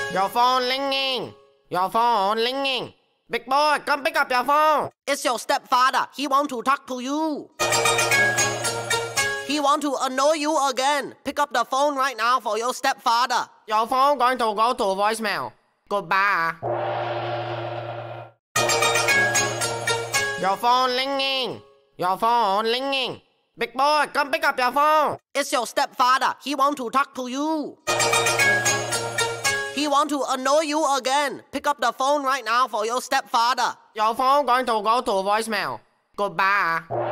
Your phone ringing. Your phone ringing. Big boy, come pick up your phone. It's your stepfather. He want to talk to you. He want to annoy you again. Pick up the phone right now for your stepfather. Your phone going to go to voicemail. Goodbye. Your phone ringing. Your phone ringing. Big boy, come pick up your phone. It's your stepfather. He want to talk to you. He want to annoy you again. Pick up the phone right now for your stepfather. Your phone going to go to voicemail. Goodbye.